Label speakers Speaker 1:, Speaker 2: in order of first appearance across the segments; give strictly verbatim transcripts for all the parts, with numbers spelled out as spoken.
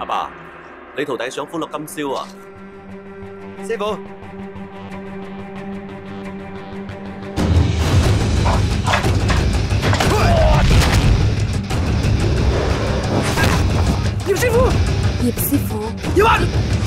Speaker 1: 爸，你徒弟想歡樂今宵啊？師傅。
Speaker 2: 葉師傅，
Speaker 3: 葉師傅，
Speaker 2: 葉雲，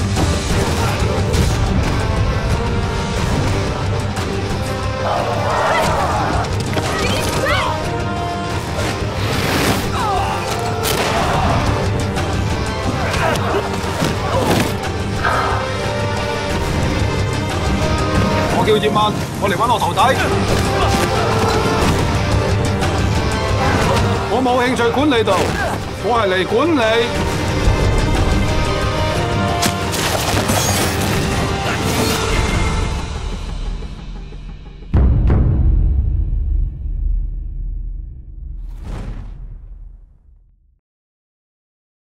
Speaker 4: 我叫葉問，我嚟揾我徒弟。我冇興趣管理度，我係嚟管理。